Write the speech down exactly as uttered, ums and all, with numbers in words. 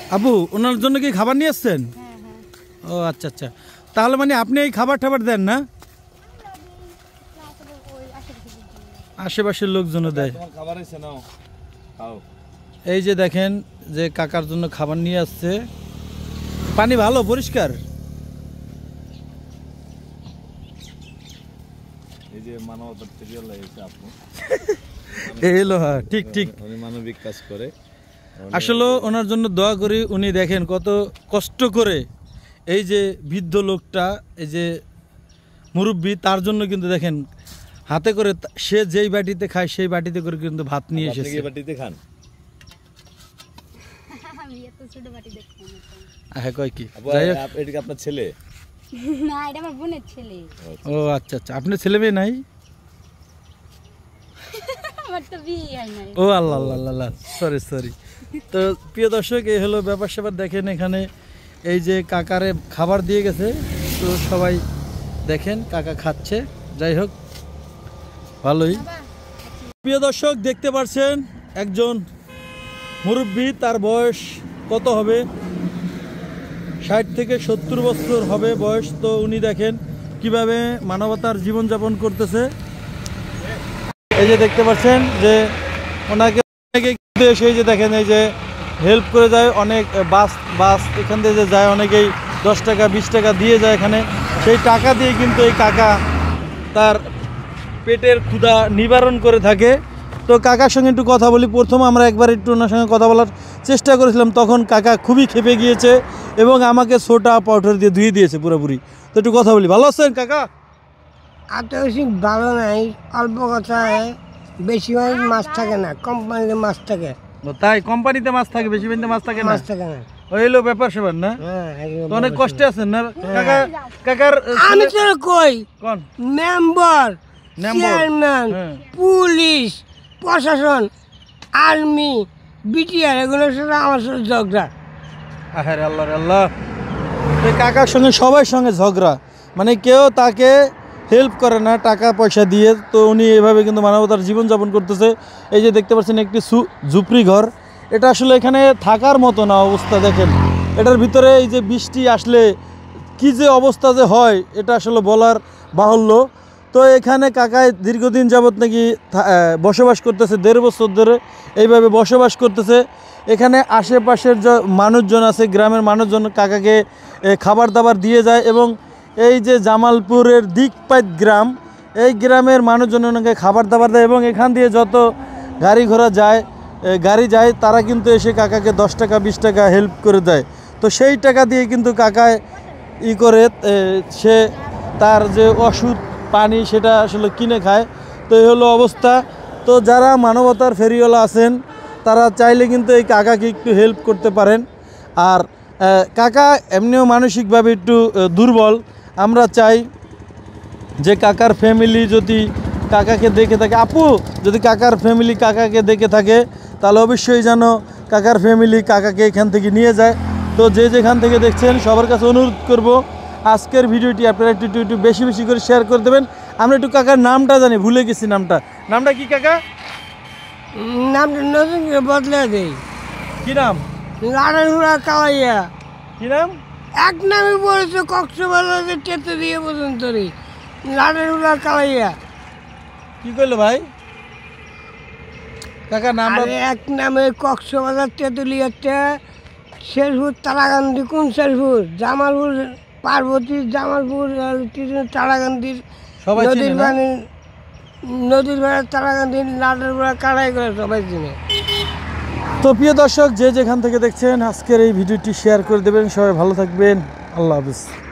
আপু ওনার জন্য কি খাবার নিয়ে আসছেন? ও আচ্ছা আচ্ছা, তাহলে মানে আপনি এই খাবার টাবার দেন না? আশেপাশের লোকজন দেয়। এই যে দেখেন যে কাকার জন্য খাবার নিয়ে আসছে। পানি ভালো পরিষ্কার? এই যে মানবতার থেকে লাগিয়েছে আপু। এলো হ্যাঁ, ঠিক ঠিক, উনি মানবিক কাজ করে। আসলে ওনার জন্য দোয়া করি। উনি দেখেন কত কষ্ট করে এই যে বৃদ্ধ লোকটা, এই যে মুরব্বী, তার জন্য কিন্তু দেখেন হাতে করে, সে যেই বাটিতে খায় সেই বাটিতে করে কিন্তু ভাত নিয়ে এসেছে। আপনি কি বাটিতে খান? আমি এত ছোট বাটিতে খাই না। হ্যাঁ কয় কি? যাই হোক, এটা কি আপনার ছেলে? না, এটা আমার বোনের ছেলে। ও আচ্ছা আচ্ছা, আপনার ছেলে মেয়ে নাই? আমার তো বিয়ে হয় নাই। ও আল্লাহ আল্লাহ আল্লাহ, সরি সরি। তো প্রিয় দর্শক, এই হলো ব্যাপার স্যাপার। দেখেন এখানে এই যে কাকারে খাবার দিয়ে গেছে, তো সবাই দেখেন কাকা খাচ্ছে। যাই হোক, ভালোই। প্রিয় দর্শক, দেখতে পাচ্ছেন একজন মুরব্বী, তার বয়স কত হবে, ষাট থেকে সত্তর বছর হবে বয়স। তো উনি দেখেন কিভাবে মানবতার জীবনযাপন করতেছে। এই যে দেখতে পাচ্ছেন যে ওনাকে সেই যে দেখেন এই যে হেল্প করে যায় অনেক, বাস বাস এখান থেকে যে যায় অনেকেই দশ টাকা বিশ টাকা দিয়ে যায় এখানে। সেই টাকা দিয়ে কিন্তু এই কাকা তার পেটের ক্ষুধা নিবারণ করে থাকে। তো কাকার সঙ্গে একটু কথা বলি। প্রথম আমরা একবার একটু ওনার সঙ্গে কথা বলার চেষ্টা করেছিলাম, তখন কাকা খুবই খেপে গিয়েছে এবং আমাকে সোটা পাউডার দিয়ে ধুয়ে দিয়েছে পুরোপুরি। তো একটু কথা বলি। ভালো আছেন কাকা? এত বেশি ভালো নাই, অল্প কথায় বেশি মাছ থাকে না, কোম্পানিতে মাছ থাকে। তাই কোম্পানিতে মাছ থাকে, বেশি বেশি মাছ থাকে মাছ থাকে না। ওই হলো ব্যাপার সেবার না? তো অনেক কষ্টে আছেন না কাকা? কাকার আমি তো কই কোন মেম্বার, চেয়ারম্যান, পুলিশ, প্রশাসন, আর্মি, বিটিআর, এগুলোর সাথে আমার সাথে ঝগড়া। আরে আল্লাহ রে আল্লাহ, কাকার সঙ্গে সবার সঙ্গে ঝগড়া, মানে কেউ তাকে হেল্প করে না টাকা পয়সা দিয়ে। তো উনি এভাবে কিন্তু মানবতার জীবনযাপন করতেছে। এই যে দেখতে পাচ্ছেন একটি ঝুপড়ি ঘর, এটা আসলে এখানে থাকার মতো না অবস্থা। দেখেন এটার ভিতরে এই যে বৃষ্টি আসলে কি যে অবস্থা যে হয়, এটা আসলে বলার বাহুল্য। তো এখানে কাকায় দীর্ঘদিন যাবৎ নাকি বসবাস করতেছে, দেড় বছর ধরে এইভাবে বসবাস করতেছে। এখানে আশেপাশের যে মানুষজন আছে, গ্রামের মানুষজন কাকাকে খাবার দাবার দিয়ে যায়। এবং এই যে জামালপুরের দিকপাইত গ্রাম, এই গ্রামের মানুষজন ওনাকে খাবার দাবার দেয়। এবং এখান দিয়ে যত গাড়ি ঘোড়া যায়, গাড়ি যায়, তারা কিন্তু এসে কাকাকে দশ টাকা বিশ টাকা হেল্প করে দেয়। তো সেই টাকা দিয়ে কিন্তু কাকায় ই করে সে তার যে ওষুধ পানি সেটা আসলে কিনে খায়। তো এই হলো অবস্থা। তো যারা মানবতার ফেরিওয়ালা আছেন তারা চাইলে কিন্তু এই কাকাকে একটু হেল্প করতে পারেন। আর কাকা এমনিও মানসিকভাবে একটু দুর্বল। আমরা চাই যে কাকার ফ্যামিলি যদি কাকাকে দেখে থাকে, আপু যদি কাকার ফ্যামিলি কাকাকে দেখে থাকে তাহলে অবশ্যই যেন কাকার ফ্যামিলি কাকাকে এখান থেকে নিয়ে যায়। তো যে যেখান থেকে দেখছেন সবার কাছে অনুরোধ করব, আজকের ভিডিওটি আপনারা একটু একটু একটু বেশি বেশি করে শেয়ার করে দেবেন। আমরা একটু কাকার নামটা জানি, ভুলে গেছি নামটা। নামটা কি কাকা? নামটা নতুন করে বদলে দেই। কি নাম? লাড়াহুড়া কালাইয়া। কি নাম? এক নামে পড়েছে কক্সবাজার টেতে দিয়ে পর্যন্ত লাড়াহুড়া কালাইয়া। কি করলো ভাই কাকা নাম? এক নামে কক্সবাজার তেতুলিয়াতে, শেরপুর তারাকান্দি, কোন শেরপুর, জামালপুর পার্বতী, জামালপুর তারাকান্দির নদীর পানি, নদীর ভাড়া তারাকান্দি, লাটের ভাড়া কাড়াই করে সবাই চিনে। তো প্রিয় দর্শক, যে যেখান থেকে দেখছেন আজকের এই ভিডিওটি শেয়ার করে দেবেন। সবাই ভালো থাকবেন। আল্লাহ হাফেজ।